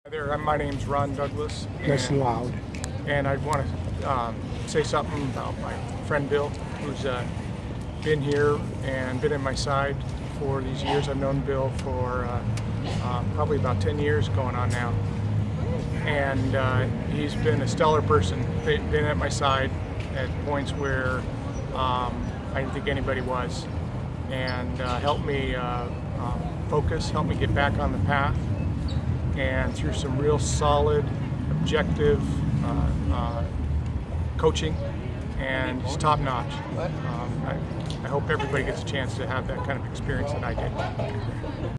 My name's Ron Douglas. Nice and loud. And I want to say something about my friend Bill, who's been here and been at my side for these years. I've known Bill for probably about 10 years going on now. And he's been a stellar person, been at my side at points where I didn't think anybody was, and helped me focus, helped me get back on the path, and through some real solid, objective coaching, and he's top notch. I hope everybody gets a chance to have that kind of experience that I did.